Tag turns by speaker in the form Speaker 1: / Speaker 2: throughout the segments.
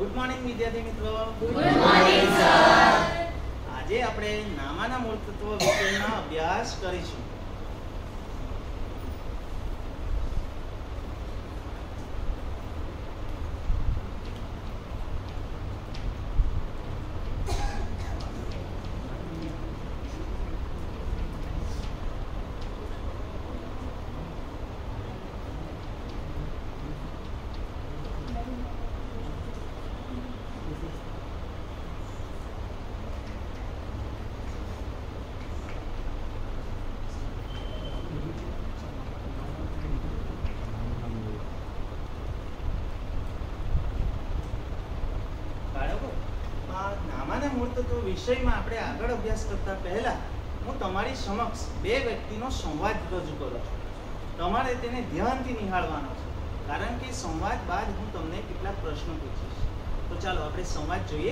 Speaker 1: Good morning વિદ્યાર્થી મિત્રો.
Speaker 2: Good morning sir.
Speaker 1: આજે આપણે નામાના મૂળ તત્વો વિષયનો અભ્યાસ કરીશું. નામાના મૂળ તત્વો વિષયમાં આપણે આગળ અભ્યાસ કરતા પહેલા હું તમારી સમક્ષ બે વ્યક્તિનો સંવાદ રજૂ કરું છું. તમારે તેને ધ્યાનથી નિહાળવાનો છે, કારણ કે સંવાદ બાદ હું તમને કેટલાક પ્રશ્નો પૂછીશ. તો ચાલો આપણે સંવાદ જોઈએ.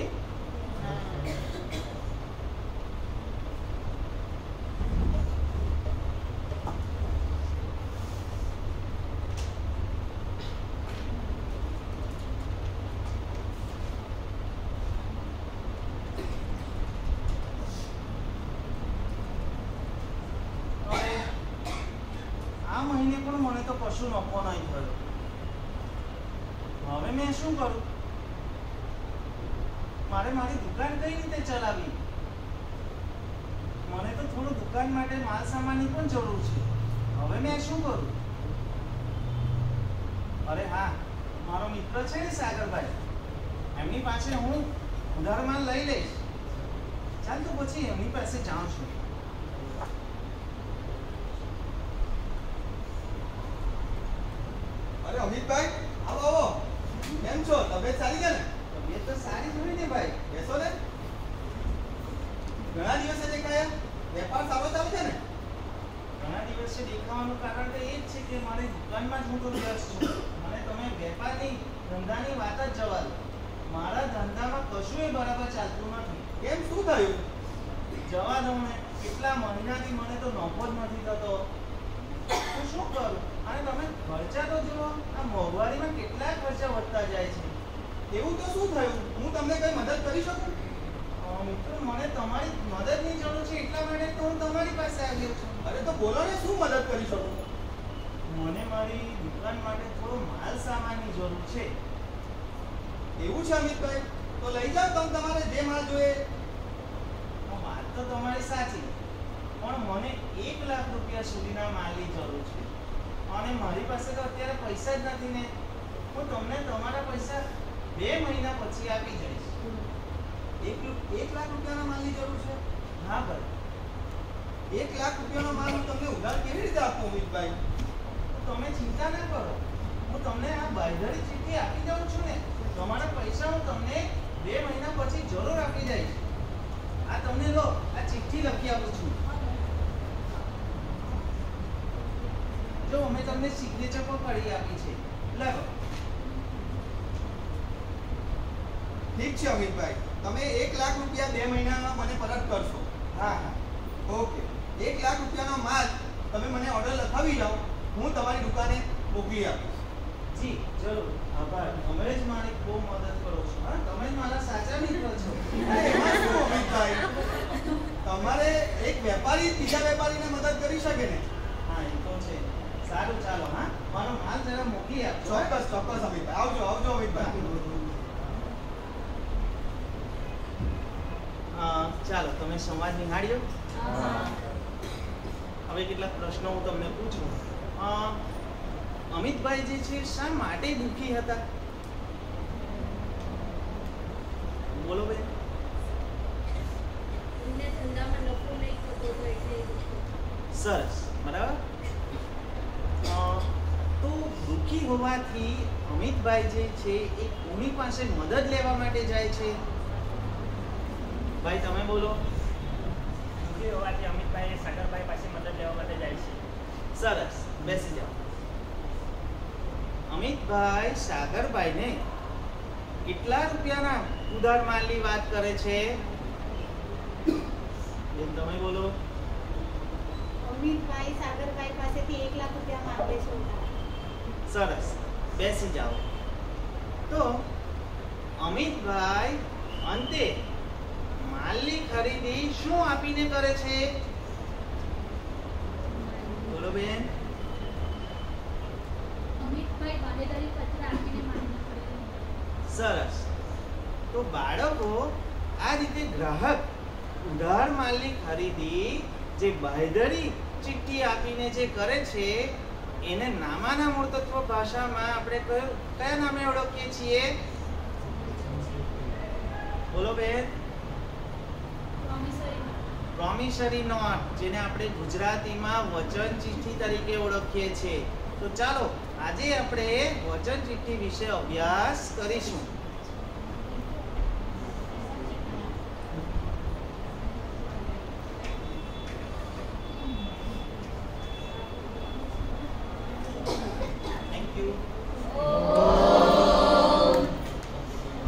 Speaker 1: આ મહિને પણ મને તો કશું નફો નહીં થયો. હવે મેં શું કરું? મારે મારી દુકાન કઈ રીતે ચલાવવી? મને તો થોડું દુકાન માટે માલ સામાનની પણ જરૂર છે. હવે મેં શું કરું? અરે હા, મારો મિત્ર છે ને સાગરભાઈ, એમની પાસે હું ઉધાર માલ લઈ લઈશ. ચાલ તો પછી એમની પાસે જાઉં છું.
Speaker 3: અરે અમિતભાઈ, આવો આવો. કેમ છો? તબિયત સારી છે ને?
Speaker 1: તબિયત તો સારી જ હોય ને ભાઈ.
Speaker 3: બેસો ને. ઘણા દિવસે દેખાયા. વેપાર સારો ચાલે છે ને?
Speaker 1: ઘણા દિવસે દેખાવાનું કારણ તો એ જ છે કે મારી દુકાનમાં જ હું તો વ્યસ્ત છું. મને તમે વેપારની ધંધાની વાત જ જવા દો. મારા ધંધામાં કશુંય બરાબર ચાલતું નથી.
Speaker 3: કેમ, શું થયું?
Speaker 1: જવા દો ને. કેટલા મહિનાથી મને તો નફો જ નથી થતો. હું શું કરું? અને તમે ખર્ચા તો જુઓ. આ મોંઘવારીમાં કેટલા ખર્ચા વધતા જાય છે.
Speaker 3: એવું તો શું થયું? હું તમને કઈ મદદ કરી શકું?
Speaker 1: મિત્રો, મને તમારી મદદની જરૂર છે, એટલા માટે તો હું તમારી પાસે આવ્યો છું.
Speaker 3: અરે તો બોલો ને, શું મદદ કરી શકું?
Speaker 1: મને મારી દુકાન માટે થોડો માલ સામાનની જરૂર છે.
Speaker 3: એવું છે અમિતભાઈ, તો લઈ જાઓ તમે તમારે જે માલ જોઈએ.
Speaker 1: વાત તો તમારી સાચી, પણ મને 1 લાખ રૂપિયા સુધીના માલની જરૂર છે, અને મારી પાસે તો અત્યારે પૈસા જ નથી ને. હું તમને તમારા પૈસા 2 મહિના પછી આપી જઈશ.
Speaker 3: 1 લાખ રૂપિયાના માલની જરૂર છે?
Speaker 1: હા ભાઈ.
Speaker 3: 1 લાખ રૂપિયાનો માલ હું તમને ઉધાર કેવી રીતે આપું અમિતભાઈ?
Speaker 1: તમે ચિંતા ના કરો, હું તમને આ બાંયધરી ચિઠ્ઠી આપી દઉં છું ને. તમારા પૈસા હું તમને 2 મહિના પછી જરૂર આપી દઈશ. આ તમને લો, આ ચિઠ્ઠી લખી આપું છું. જો અમે તમને સિગ્નેચર પણ કરી આપી છે. લાવો.
Speaker 3: ઠીક છે અમિતભાઈ, તમે 1 લાખ રૂપિયા 2 મહિનામાં મને પરત કરશો?
Speaker 1: હા હા,
Speaker 3: ઓકે. 1 લાખ રૂપિયાનો માલ તમે મને ઓર્ડર લખાવી જાઓ, હું તમારી દુકાને મોકલી આપીશ.
Speaker 1: જી જરૂર. આભાર. તમે જ મારી ખૂબ મદદ કરો છો. હા, તમે જ મારા સાચા મિત્ર છો.
Speaker 3: એમાં શું અમિતભાઈ? તમારે એક વેપારી બીજા વેપારીને મદદ કરી શકે ને?
Speaker 1: હા, એ તો છે. સારું, ચાલો. હા, મારો માલ જરા મોકલી આપજો.
Speaker 3: ચોક્કસ ચોક્કસ અમિતભાઈ. આવજો આવજો અમિતભાઈ.
Speaker 1: ચાલો, તમે સંવાદ નિહાળ્યો. હવે કેટલાક પ્રશ્નો હું તમને પૂછું. અમિતભાઈ જે છે શા માટે દુઃખી હતા? બોલો બેન. સરસ, બરાબર. તો દુઃખી હોવાથી અમિતભાઈ જે છે એ કોની પાસે મદદ લેવા માટે જાય છે? ભાઈ તમે બોલો.
Speaker 4: દુઃખી હોવાથી અમિતભાઈ સાગરભાઈ પાસે મદદ લેવા માટે જાય છે.
Speaker 1: સરસ, બેસી જાઓ. અમિતભાઈ સાગરભાઈને કેટલા રૂપિયાના ઉધાર માલની વાત કરે છે? બેન તમે બોલો.
Speaker 2: અમિતભાઈ સાગરભાઈ પાસેથી 1 લાખ રૂપિયા માંગે છે.
Speaker 1: સરસ, બેસી જાઓ. તો અમિતભાઈ અંતે માલની ખરીદી શું આપીને કરે છે? બોલો બેન.
Speaker 5: અમિતભાઈ બાંહેધરી પત્ર આપીને માલની ખરીદી.
Speaker 1: સરસ. તો બાળકો આ રીતે ગ્રાહક ઉધાર માલની ખરીદી જે બાંહેધરી ચિઠ્ઠી આપીને જે કરે છે એને નામાના મૂળતત્વ ભાષામાં આપણે કયા નામે ઓળખીએ છીએ? બોલો બેન. પ્રોમિસરી નોટ, જેને આપણે ગુજરાતીમાં વચન ચિઠ્ઠી તરીકે ઓળખીએ છીએ. તો ચાલો આજે આપણે વચન ચિઠ્ઠી વિશે અભ્યાસ કરીશું.